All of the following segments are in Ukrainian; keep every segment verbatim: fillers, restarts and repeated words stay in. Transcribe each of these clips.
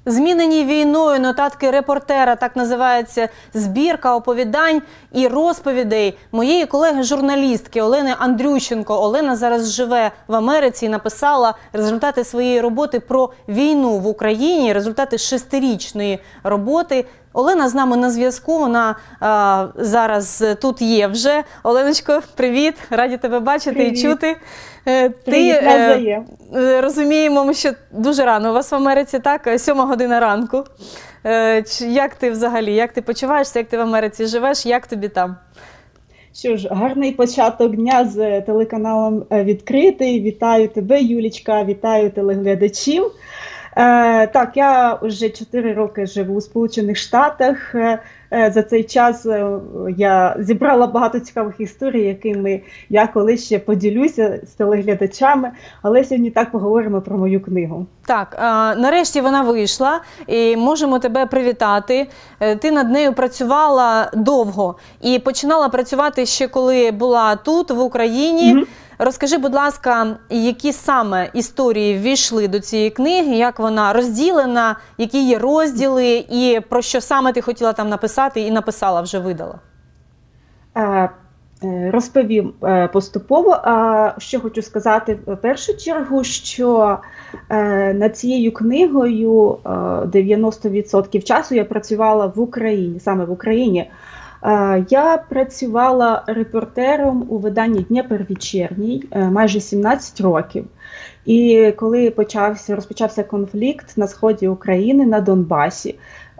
Змінені війною нотатки репортера, так називається збірка оповідань і розповідей моєї колеги-журналістки Олени Андрющенко. Олена зараз живе в Америці і написала результати своєї роботи про війну в Україні, результати шестирічної роботи. Олена з нами на зв'язку, вона а, зараз тут є вже. Оленочко, привіт, раді тебе бачити привіт. І чути. Привіт, Ти, е, розуміємо, що дуже рано у вас в Америці, так? Сьома година ранку. Е, як ти взагалі, як ти почуваєшся, як ти в Америці живеш, як тобі там? Що ж, гарний початок дня з телеканалом «Відкритий». Вітаю тебе, Юлічка, вітаю телеглядачів. Е, так, я вже чотири роки живу у Сполучених Штатах. Е, за цей час е, я зібрала багато цікавих історій, якими я колись ще поділюся з телеглядачами. Але сьогодні так поговоримо про мою книгу. Так, е, нарешті вона вийшла і можемо тебе привітати. Е, ти над нею працювала довго і починала працювати ще коли була тут, в Україні. Mm-hmm. Розкажи, будь ласка, які саме історії ввійшли до цієї книги, як вона розділена, які є розділи і про що саме ти хотіла там написати і написала, вже видала? Розповім поступово. Що хочу сказати в першу чергу, що над цією книгою дев'яносто відсотків часу я працювала в Україні, саме в Україні. Я працювала репортером у виданні «Дніпр Вечірній» майже сімнадцять років. І коли почався, розпочався конфлікт на сході України, на Донбасі,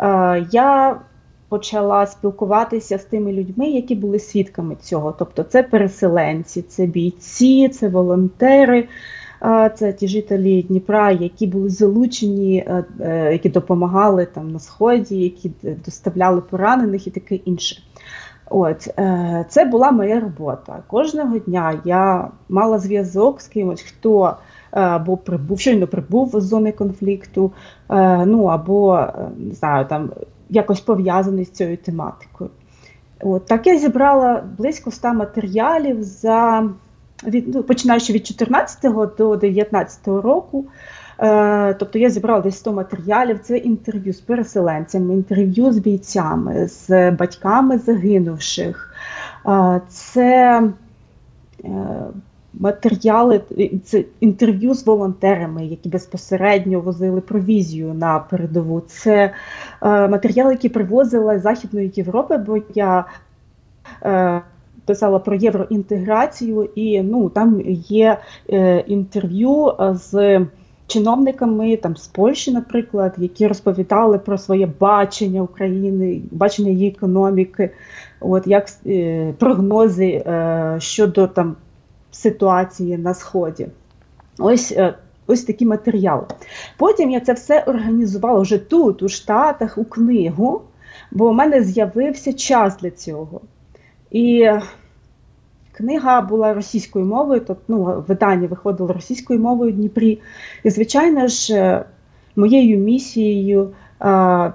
я почала спілкуватися з тими людьми, які були свідками цього. Тобто це переселенці, це бійці, це волонтери, це ті жителі Дніпра, які були залучені, які допомагали там на сході, які доставляли поранених і таке інше. От, це була моя робота. Кожного дня я мала зв'язок з кимось, хто або прибув, щойно прибув з зони конфлікту, ну або, не знаю, там якось пов'язаний з цією тематикою. От, так я зібрала близько ста матеріалів за Від, ну, починаючи від чотирнадцятого до дев'ятнадцятого року, е, тобто я зібрала десь сто матеріалів. Це інтерв'ю з переселенцями, інтерв'ю з бійцями, з батьками загинувших, е, це е, матеріали, це інтерв'ю з волонтерами, які безпосередньо возили провізію на передову, це е, матеріали, які привозила з Західної Європи, бо я е, писала про євроінтеграцію, і ну, там є е, інтерв'ю з чиновниками там, з Польщі, наприклад, які розповідали про своє бачення України, бачення її економіки, от, як е, прогнози е, щодо там, ситуації на Сході. Ось, е, ось такі матеріали. Потім я це все організувала вже тут, у Штатах, у книгу, бо у мене з'явився час для цього. І книга була російською мовою, тобто ну, видання виходило російською мовою в Дніпрі. І, звичайно ж, моєю місією а,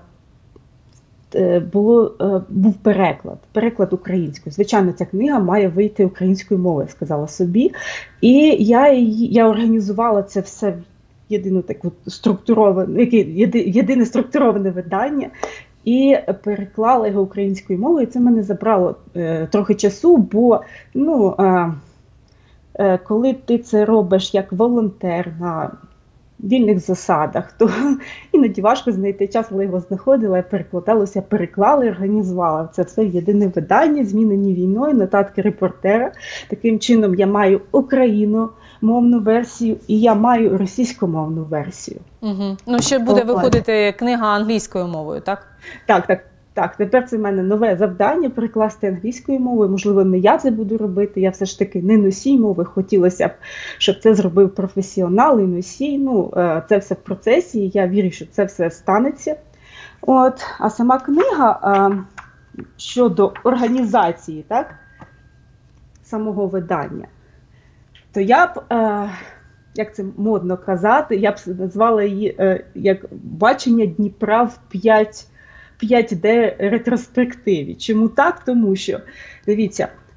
було, а, був переклад, переклад українською. Звичайно, ця книга має вийти українською мовою, сказала собі. І я, я організувала це все в єдину таку структуроване, єдине структуроване видання. І переклала його українською мовою, і це мене забрало е, трохи часу, бо ну, е, е, коли ти це робиш як волонтер на вільних засадах, то іноді важко знайти час, але його знаходила, я перекладалася, переклала і організувала це все в єдине видання, змінені війною, нотатки репортера. Таким чином я маю україномовну версію і я маю російськомовну версію. Угу. Ну, ще буде виходити книга англійською мовою, так? Так, так. Так, тепер це в мене нове завдання – перекласти англійською мовою. Можливо, не я це буду робити, я все ж таки не носій мови. Хотілося б, щоб це зробив професіонал і носій. Ну, це все в процесі, я вірю, що це все станеться. От, а сама книга щодо організації, так, самого видання, то я б, як це модно казати, я б назвала її як «Бачення Дніпра в п'ять п'ять де ретроспективі». Чому так? Тому що, дивіться,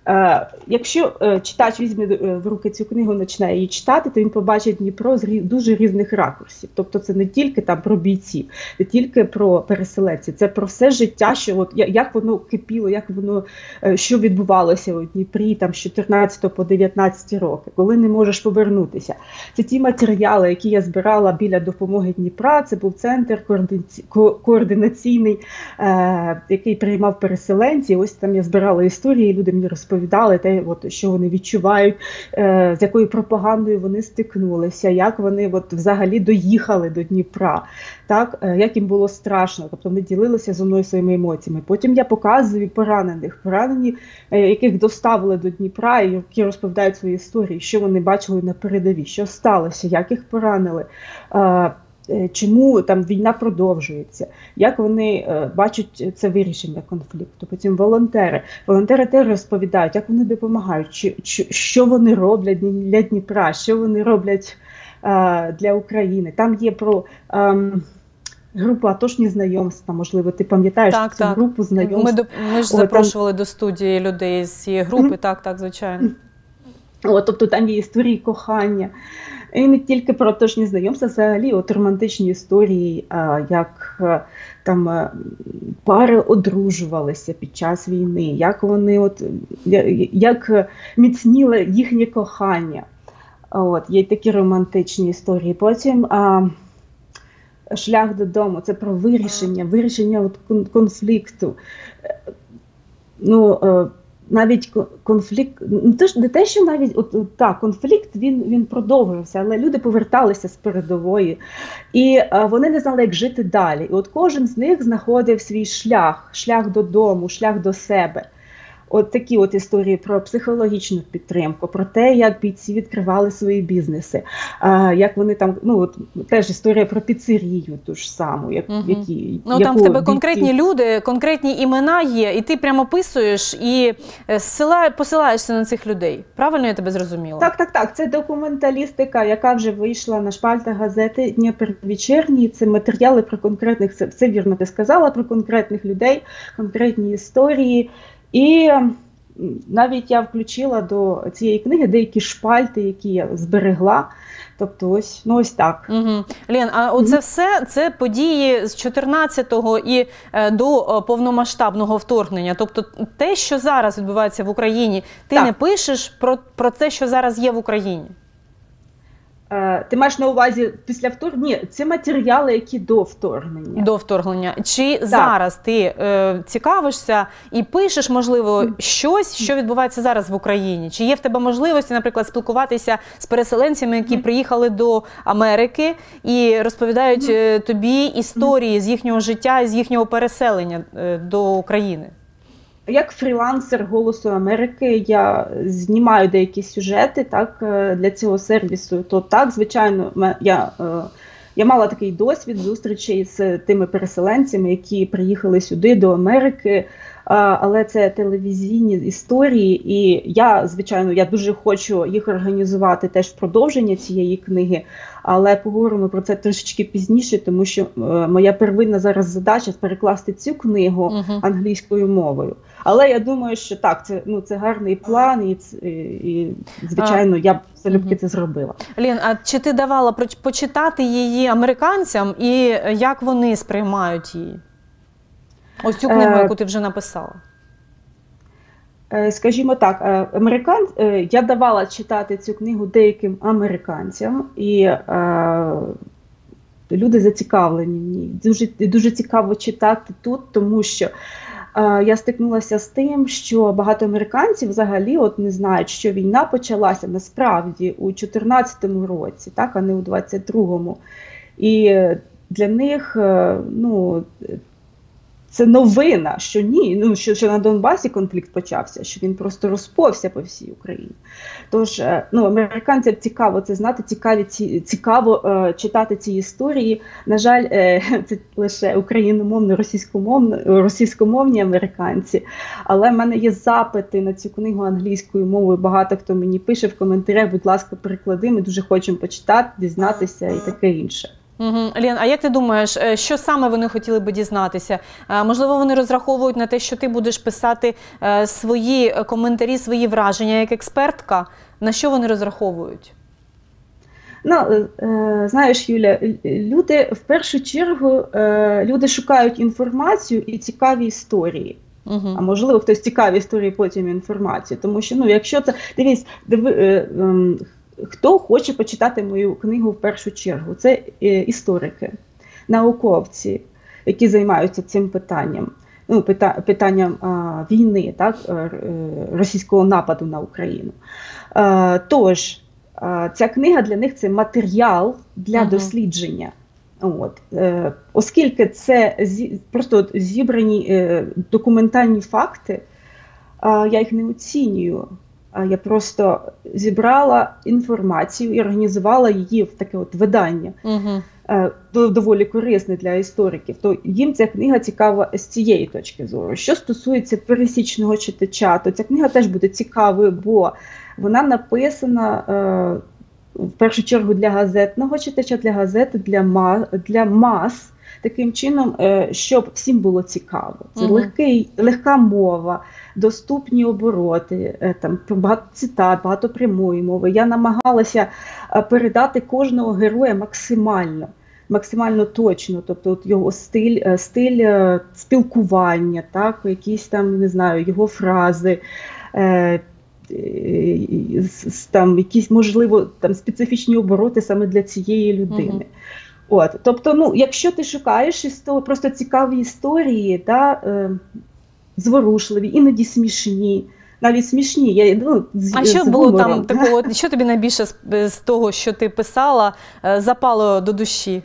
Е, якщо е, читач візьме в руки цю книгу, почне її читати, то він побачить Дніпро з рі, дуже різних ракурсів. Тобто це не тільки там про бійців, не тільки про переселенців, це про все життя, що от, як воно кипіло, як воно, е, що відбувалося у Дніпрі там, з чотирнадцятого по дев'ятнадцятий роки, коли не можеш повернутися. Це ті матеріали, які я збирала біля допомоги Дніпра, це був центр координаці... координаційний, е, який приймав переселенців. Ось там я збирала історії, люди мені розповідали, Розповідали те, от, що вони відчувають, е, з якою пропагандою вони стикнулися, як вони от, взагалі доїхали до Дніпра, так, е, як їм було страшно. Тобто вони ділилися зі мною своїми емоціями. Потім я показую поранених, поранені, е, яких доставили до Дніпра, і які розповідають свої історії, що вони бачили на передовій, що сталося, як їх поранили. Е, Чому там війна продовжується, як вони е, бачать це вирішення конфлікту. Потім волонтери. Волонтери теж розповідають, як вони допомагають, чи, чи, що вони роблять для Дніпра, що вони роблять е, для України. Там є про е, групу «Атошні знайомства», можливо, ти пам'ятаєш так, цю так. групу знайомств. Ми, до, ми ж О, запрошували там... до студії людей з цієї групи, mm-hmm. так, так, звичайно. О, тобто там є історії кохання. І не тільки про оточні знайомства, взагалі от романтичні історії, а, як а, там а, пари одружувалися під час війни, як вони от, як міцніло їхнє кохання. От, є такі романтичні історії. Потім а, шлях додому, це про вирішення, вирішення от, конфлікту. Ну, а, навіть конфлікт, не те, що навіть от, так, конфлікт він, він продовжувався, але люди поверталися з передової, і а, вони не знали, як жити далі. І от кожен з них знаходив свій шлях, шлях додому, шлях до себе. От такі от історії про психологічну підтримку, про те, як бійці відкривали свої бізнеси, а, як вони там, ну от теж історія про піцерію ту ж саму, як, угу. які, ну там в тебе бійці... конкретні люди, конкретні імена є, і ти прямо описуєш і сила, посилаєшся на цих людей. Правильно я тебе зрозуміла? Так, так, так. Це документалістика, яка вже вийшла на шпальтах газети «Дніпровечірній». Це матеріали про конкретних, це, це вірно ти сказала, про конкретних людей, конкретні історії. І навіть я включила до цієї книги деякі шпальти, які я зберегла. Тобто ось, ну ось так. Угу. Лен, а оце все, це події з чотирнадцятого і е, до повномасштабного вторгнення. Тобто те, що зараз відбувається в Україні, ти так. не пишеш про, про те, що зараз є в Україні? Ти маєш на увазі після вторгнення? Ні, це матеріали, які до вторгнення. До вторгнення. Чи так. зараз ти е, цікавишся і пишеш, можливо, mm. щось, що відбувається зараз в Україні? Чи є в тебе можливості, наприклад, спілкуватися з переселенцями, які mm. приїхали до Америки і розповідають mm. тобі історії mm. з їхнього життя, з їхнього переселення е, до України? Як фрілансер «Голосу Америки» я знімаю деякі сюжети так, для цього сервісу. То так, звичайно, я, я мала такий досвід зустрічей з тими переселенцями, які приїхали сюди, до Америки, але це телевізійні історії, і я, звичайно, я дуже хочу їх організувати теж в продовження цієї книги, але поговоримо про це трішечки пізніше, тому що моя первинна зараз задача – перекласти цю книгу uh-huh. англійською мовою. Але я думаю, що так, це, ну, це гарний план, і, і, і звичайно, я б залюбки uh-huh. це зробила. Лен, а чи ти давала почитати її американцям, і як вони сприймають її? Ось цю книгу, яку ти вже написала. Скажімо так, американ... я давала читати цю книгу деяким американцям, і е... люди зацікавлені в ній. Дуже, дуже цікаво читати тут, тому що е... я стикнулася з тим, що багато американців взагалі от не знають, що війна почалася насправді у чотирнадцятому році, так, а не у двадцять другому. І для них, ну, це новина, що ні, ну, що, що на Донбасі конфлікт почався, що він просто розповся по всій Україні. Тож, ну, американцям цікаво це знати, цікаві, ці, цікаво е, читати ці історії. На жаль, е, це лише україномовні, російськомовні, російськомовні американці, але в мене є запити на цю книгу англійською мовою, багато хто мені пише в коментарях, будь ласка, переклади, ми дуже хочемо почитати, дізнатися і таке інше. Угу. Лен, а як ти думаєш, що саме вони хотіли би дізнатися? Можливо, вони розраховують на те, що ти будеш писати свої коментарі, свої враження як експертка? На що вони розраховують? Ну, знаєш, Юля, люди в першу чергу люди шукають інформацію і цікаві історії. Угу. А можливо, хтось цікаві історії, потім інформацію. Тому що, ну, якщо це, дивись, диви, е, е, хто хоче почитати мою книгу в першу чергу? Це е, історики, науковці, які займаються цим питанням. Ну, пита, питанням е, війни, так, е, російського нападу на Україну. Е, тож, е, ця книга для них – це матеріал для угу. дослідження. От, е, оскільки це зі, просто от зібрані е, документальні факти, е, я їх не оцінюю. Е, я просто зібрала інформацію і організувала її в таке от видання, угу. е, доволі корисне для істориків. То їм ця книга цікава з цієї точки зору. Що стосується пересічного читача, то ця книга теж буде цікавою, бо вона написана е, в першу чергу для газетного читача, для газети, для мас, для мас, таким чином, щоб всім було цікаво. Це угу. легкий, легка мова, доступні обороти, там багато цитат, багато прямої мови. Я намагалася передати кожного героя максимально, максимально точно, тобто от його стиль, стиль спілкування, так, якісь там, не знаю, його фрази, там якісь, можливо, там специфічні обороти саме для цієї людини. Uh-huh. От, тобто, ну, якщо ти шукаєш історії, просто цікаві історії, да, е, зворушливі, іноді смішні, навіть смішні. Я, ну, з, а що з було гумором. Там такого, що тобі найбільше з, з того, що ти писала, запало до душі?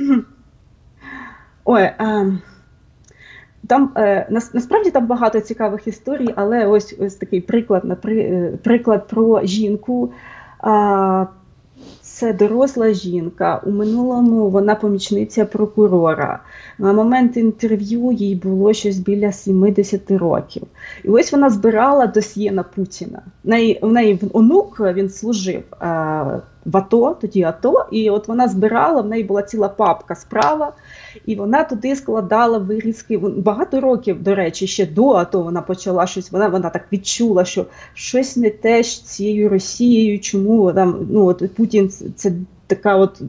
Ой, е, Там, е, нас, насправді там багато цікавих історій, але ось, ось такий приклад, напри, приклад про жінку. А, це доросла жінка, у минулому вона помічниця прокурора. На момент інтерв'ю їй було щось біля сімдесят років. І ось вона збирала досьє на Путіна. В неї, в неї онук, він служив а, в АТО, тоді АТО, і от вона збирала, в неї була ціла папка справа, і вона туди складала вирізки. Багато років, до речі, ще до АТО вона почала щось, вона, вона так відчула, що щось не те з цією Росією, чому там, ну, от Путін це така от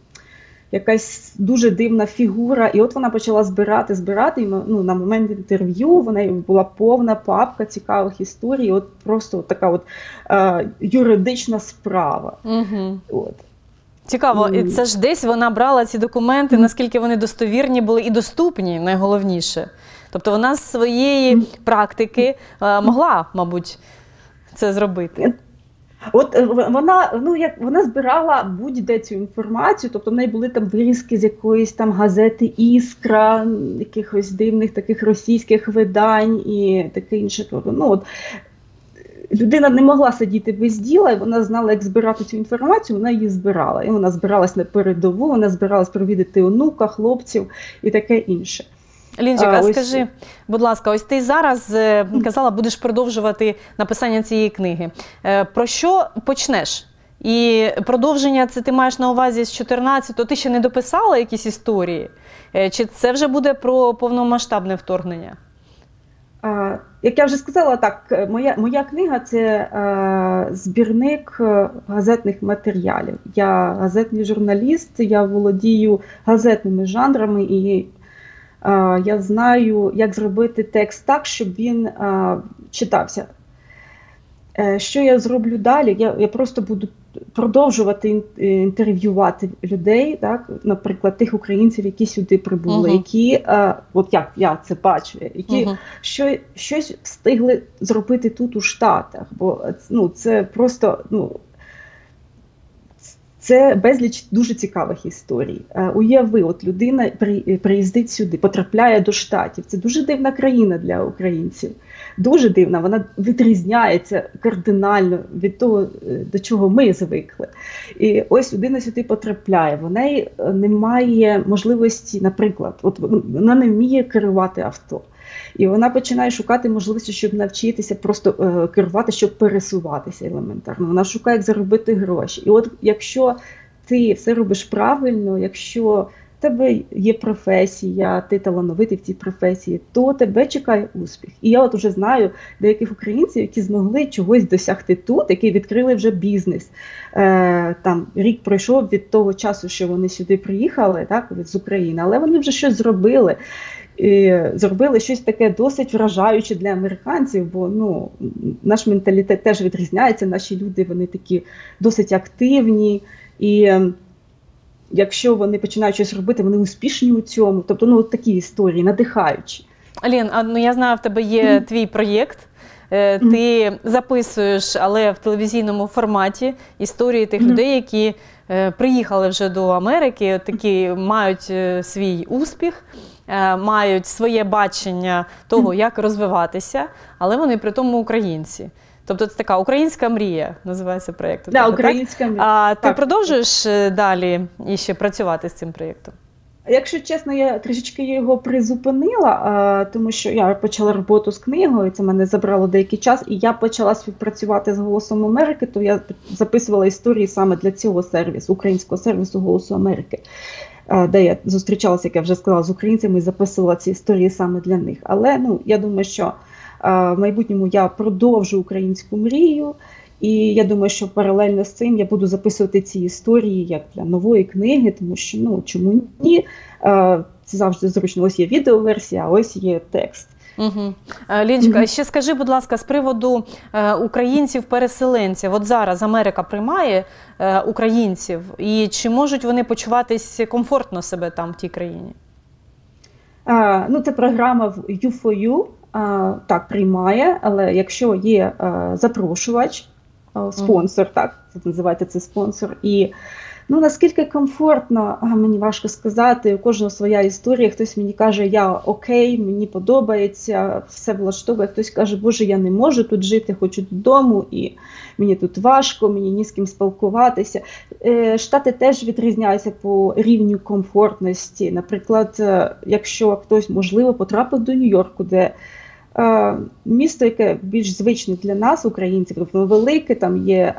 якась дуже дивна фігура. І от вона почала збирати, збирати, і, ну, на момент інтерв'ю в неї була повна папка цікавих історій, от просто от така от е, юридична справа. Угу. От. Цікаво, і це ж десь вона брала ці документи, mm. наскільки вони достовірні були і доступні, найголовніше. Тобто вона з своєї mm. практики е, могла, мабуть, це зробити. От вона, ну, як, вона збирала будь-де цю інформацію, тобто в неї були там вирізки з якоїсь там газети «Іскра», якихось дивних таких російських видань і таке інше. Ну, от, людина не могла сидіти без діла, і вона знала, як збирати цю інформацію, вона її збирала. І вона збиралась на передову, вона збиралась провідати онука, хлопців і таке інше. Лінчик, а, а скажи, ось, будь ласка, ось ти зараз казала, будеш продовжувати написання цієї книги. Про що почнеш? І продовження це ти маєш на увазі з чотирнадцятого, ти ще не дописала якісь історії? Чи це вже буде про повномасштабне вторгнення? А, як я вже сказала, так, моя, моя книга – це а, збірник газетних матеріалів. Я газетний журналіст, я володію газетними жанрами і а, я знаю, як зробити текст так, щоб він а, читався. Е, що я зроблю далі? Я, я просто буду продовжувати інтерв'ювати людей, так, наприклад, тих українців, які сюди прибули, uh-huh. які, а, от як я це бачу, які uh-huh. що, щось встигли зробити тут у Штатах, бо, ну, це просто, ну, це безліч дуже цікавих історій. А, уяви, от людина при, приїздить сюди, потрапляє до Штатів. Це дуже дивна країна для українців. Дуже дивна, вона відрізняється кардинально від того, до чого ми звикли. І ось людина сюди потрапляє, в неї немає можливості, наприклад, от вона не вміє керувати авто. І вона починає шукати можливості, щоб навчитися просто е, керувати, щоб пересуватися елементарно. Вона шукає, як заробити гроші. І от якщо ти все робиш правильно, якщо в тебе є професія, ти талановитий в цій професії, то тебе чекає успіх. І я от уже знаю деяких українців, які змогли чогось досягти тут, які відкрили вже бізнес. Е, там рік пройшов від того часу, що вони сюди приїхали, так, з України, але вони вже щось зробили. І зробили щось таке досить вражаюче для американців, бо ну, наш менталітет теж відрізняється, наші люди, вони такі досить активні, і якщо вони починають щось робити, вони успішні у цьому. Тобто, ну, от такі історії, надихаючі. Лен, а, ну, я знаю, в тебе є mm-hmm. твій проєкт, е, ти mm-hmm. записуєш, але в телевізійному форматі, історії тих mm-hmm. людей, які е, приїхали вже до Америки, такі мають е, свій успіх, мають своє бачення того, як розвиватися, але вони при тому українці. Тобто це така українська мрія, називається проєкт. Так, да, українська мрія. А ти так. продовжуєш далі і ще працювати з цим проєктом? Якщо чесно, я трішечки його призупинила, тому що я почала роботу з книгою, це мене забрало деякий час, і я почала співпрацювати з «Голосом Америки», то я записувала історії саме для цього сервісу, українського сервісу «Голосу Америки», де я зустрічалася, як я вже сказала, з українцями і записувала ці історії саме для них. Але ну, я думаю, що в майбутньому я продовжу українську мрію, і я думаю, що паралельно з цим я буду записувати ці історії як для нової книги, тому що, ну, чому ні? Це завжди зручно. Ось є відеоверсія, а ось є текст. Угу. Леночка, ще скажи, будь ласка, з приводу е, українців-переселенців. От зараз Америка приймає е, українців, і чи можуть вони почуватись комфортно себе там, в тій країні? А, ну, це програма ю фор ю, а, так, приймає, але якщо є а, запрошувач, а, спонсор, угу. так, це називається це спонсор, і ну, наскільки комфортно, мені важко сказати, у кожного своя історія, хтось мені каже, я окей, мені подобається, все влаштовує, хтось каже, боже, я не можу тут жити, хочу додому, і мені тут важко, мені ні з ким спілкуватися. Штати теж відрізняються по рівню комфортності. Наприклад, якщо хтось, можливо, потрапив до Нью-Йорку, де місто, яке більш звичне для нас, українців, тобто велике, там є,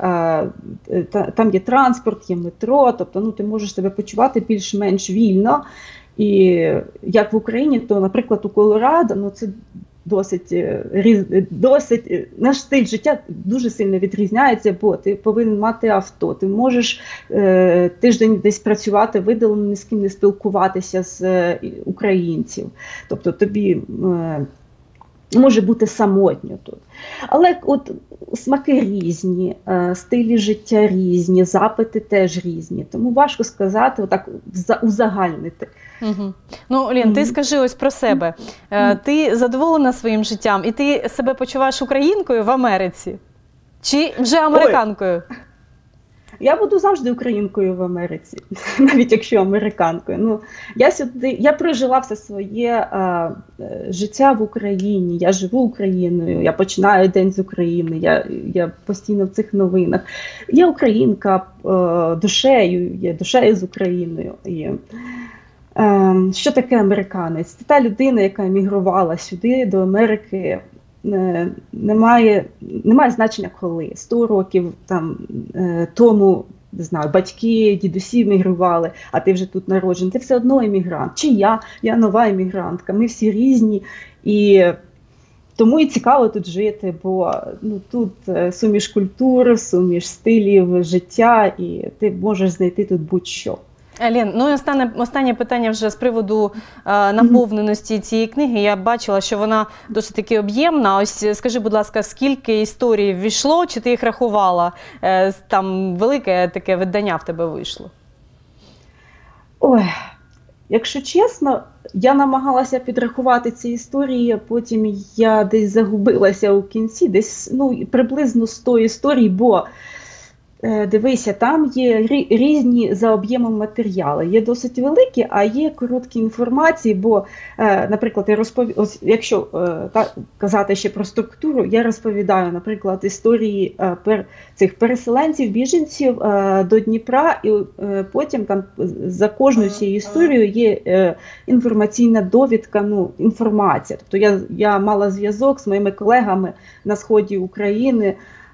там є транспорт, є метро, тобто ну, ти можеш себе почувати більш-менш вільно. І як в Україні, то, наприклад, у Колорадо, ну, це досить, досить, наш стиль життя дуже сильно відрізняється, бо ти повинен мати авто, ти можеш е, тиждень десь працювати, видалено, ні з ким не спілкуватися з е, українців. Тобто тобі е, може бути самотньо тут. Але от смаки різні, стилі життя різні, запити теж різні. Тому важко сказати, отак узагальнити. Угу. Ну, Лен, ти скажи ось про себе. Ти задоволена своїм життям і ти себе почуваєш українкою в Америці? Чи вже американкою? Ой. Я буду завжди українкою в Америці, навіть якщо американкою. Ну, я сюди, я прожила все своє а, життя в Україні, я живу Україною, я починаю день з України, я, я постійно в цих новинах. Я українка а, душею, я душею з Україною. І, а, що таке американець? Це та людина, яка емігрувала сюди, до Америки. Немає, немає значення коли. Сто років там, тому, не знаю, батьки, дідусі емігрували, а ти вже тут народжений. Ти все одно емігрант. Чи я? Я нова емігрантка. Ми всі різні. І тому і цікаво тут жити, бо ну, тут суміш культур, суміш стилів життя, і ти можеш знайти тут будь-що. Лен, ну і останнє, останнє питання вже з приводу е, наповненості цієї книги. Я бачила, що вона досить таки об'ємна. Ось скажи, будь ласка, скільки історій ввійшло, чи ти їх рахувала? Е, там велике таке видання в тебе вийшло. Ой, якщо чесно, я намагалася підрахувати ці історії, а потім я десь загубилася у кінці, десь ну, приблизно сто історій, бо дивися, там є різні за об'ємом матеріали. Є досить великі, а є короткі інформації, бо, наприклад, я розпов... Ось, якщо так, казати ще про структуру, я розповідаю, наприклад, історії пер... цих переселенців, біженців до Дніпра, і потім там за кожною цією історією є інформаційна довідка, ну, інформація. Тобто я, я мала зв'язок з моїми колегами на сході України,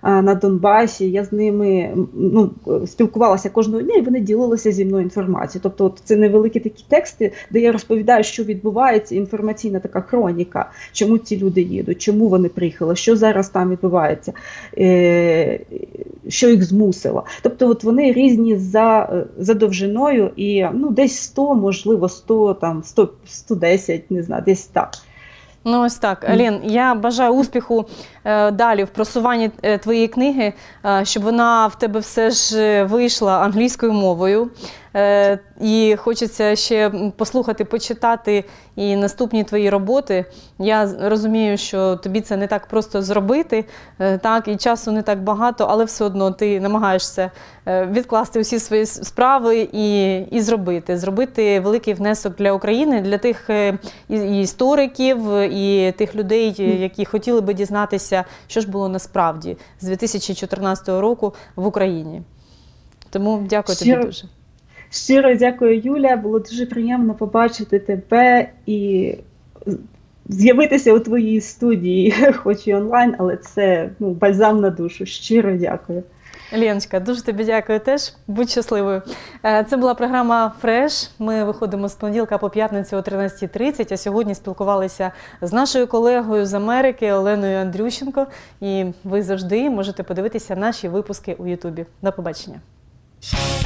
на Донбасі. Я з ними ну, спілкувалася кожного дня, і вони ділилися зі мною інформацією. Тобто от це невеликі такі тексти, де я розповідаю, що відбувається, інформаційна така хроніка, чому ці люди їдуть, чому вони приїхали, що зараз там відбувається, е, що їх змусило. Тобто от вони різні за, за довжиною і ну, десь сто, можливо, сто, там, сто, сто десять, не знаю, десь так. Ну ось так. Алін, я бажаю успіху е, далі в просуванні е, твоєї книги, е, щоб вона в тебе все ж вийшла англійською мовою. Е, і хочеться ще послухати, почитати і наступні твої роботи. Я розумію, що тобі це не так просто зробити, е, так, і часу не так багато, але все одно ти намагаєшся е, відкласти усі свої справи і, і зробити. Зробити великий внесок для України, для тих е, і, істориків, і тих людей, які хотіли би дізнатися, що ж було насправді з дві тисячі чотирнадцятого року в Україні. Тому дякую тобі дуже. Щиро дякую, Юля. Було дуже приємно побачити тебе і з'явитися у твоїй студії, хоч і онлайн, але це ну, бальзам на душу. Щиро дякую. Леночка, дуже тобі дякую теж. Будь щасливою. Це була програма «Фреш». Ми виходимо з понеділка по п'ятницю о тринадцятій тридцять, а сьогодні спілкувалися з нашою колегою з Америки Оленою Андрющенко. І ви завжди можете подивитися наші випуски у Ютубі. До побачення.